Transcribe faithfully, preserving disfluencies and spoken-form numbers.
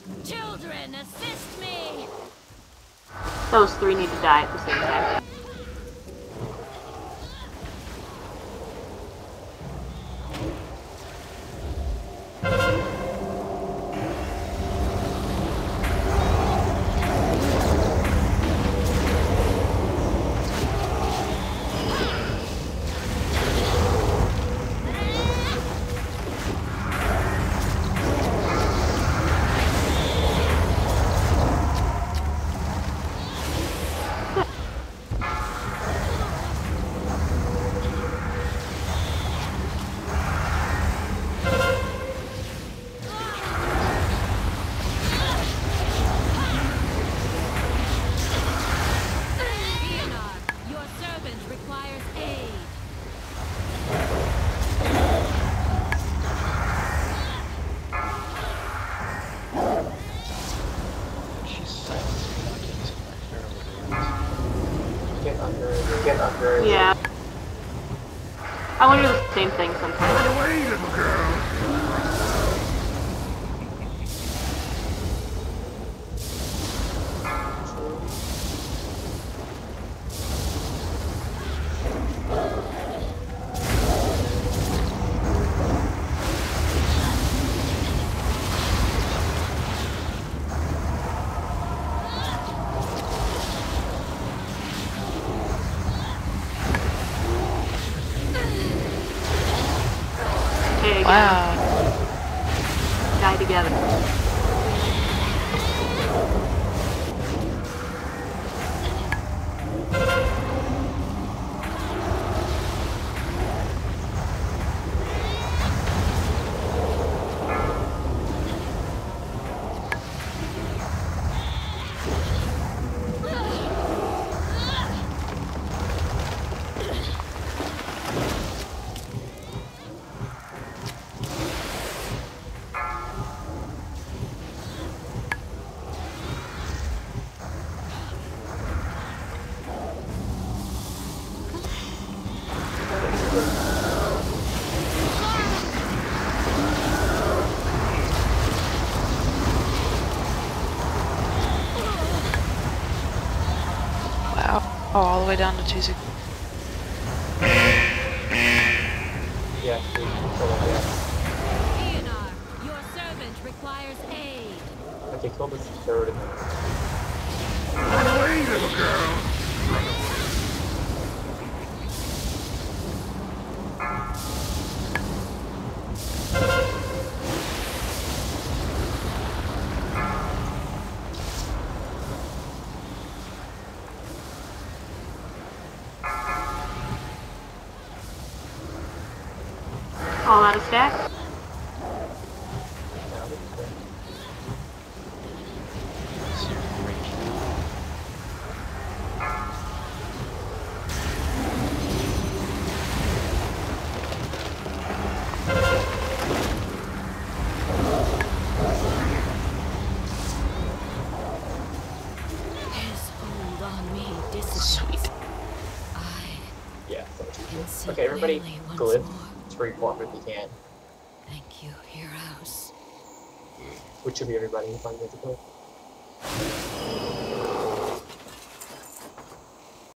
Children, assist me! Those three need to die at the same time. Yeah. I wonder the same thing sometimes. Run away, little girl! Wow. Die together. Oh, all the way down to two six. Yeah, please. Leonard, your servant requires aid. Okay, kill this third and then... Run away, little girl! Run away. All out of stack. His hold on me dissipates. Sweet. I Yeah, can see okay, everybody, clearly once glyph. more. Reform if you can. Thank you, heroes. Which of you, everybody, if I get the glyph?